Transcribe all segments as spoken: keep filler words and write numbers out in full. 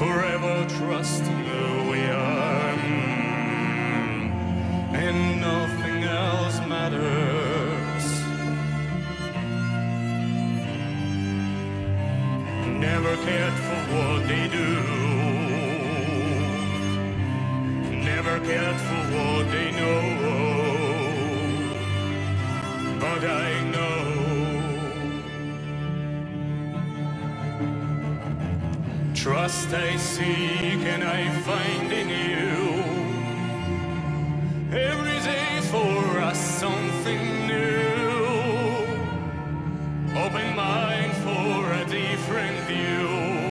forever trusting who we are, mm, and nothing else matters. Never cared for what they do, never cared for what they know, but I know trust I seek and I find in you. Every day for us something new. Open mind for a different view,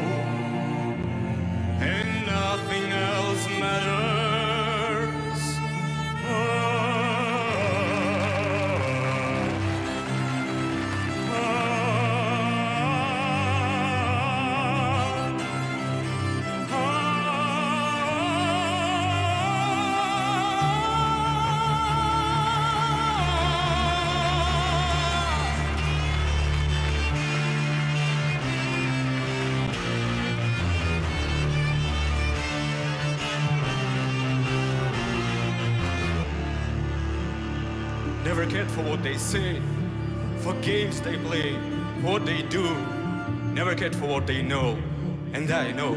and nothing else matters. Oh. Never cared for what they say, for games they play, what they do. Never cared for what they know, and I know.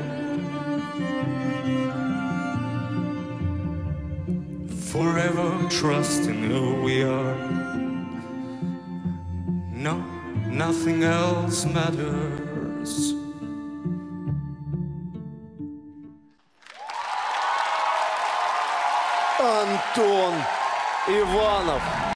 Forever trusting who we are. No, nothing else matters. Антон Иванов.